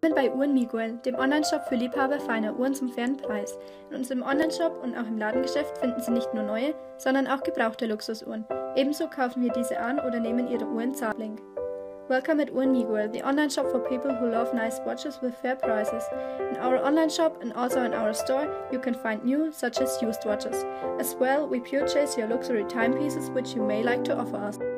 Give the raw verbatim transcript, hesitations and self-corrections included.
Willkommen bei Uhren Miguel, dem Onlineshop für Liebhaber feiner Uhren zum fairen Preis. In unserem Onlineshop und auch im Ladengeschäft finden Sie nicht nur neue, sondern auch gebrauchte Luxusuhren. Ebenso kaufen wir diese an oder nehmen Ihre Uhren Zahlung. Welcome at Uhren Miguel, the online shop for people who love nice watches with fair prices. In our online shop and also in our store, you can find new, such as used watches. As well, we purchase your luxury timepieces which you may like to offer us.